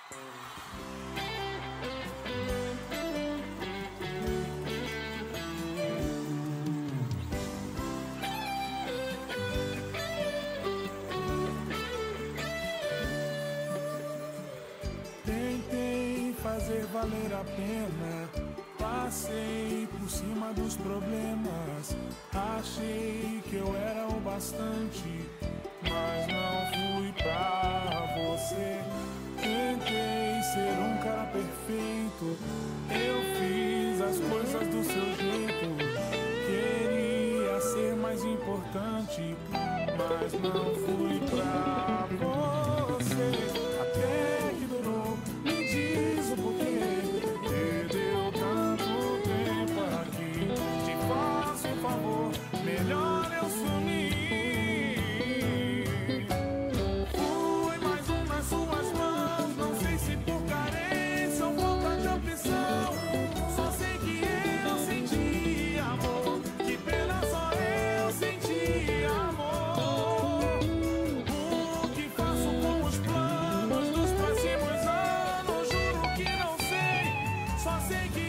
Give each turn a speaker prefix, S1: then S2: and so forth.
S1: Tentei fazer valer a pena, passei por cima dos problemas. Achei que eu era o bastante, mas não fui pra você. Tentei ser um cara perfeito, eu fiz as coisas do seu jeito. Queria ser mais importante, mas não fui pra você. Até que durou, me diz o porquê. Perdeu tanto tempo aqui. Te faço um favor, melhor eu sumir. Fui mais um nas suas mãos, não sei se por carência ou falta de opção. Só sei que eu senti amor, que pena só eu senti amor. O que faço com os planos dos próximos anos, juro que não sei. Só sei que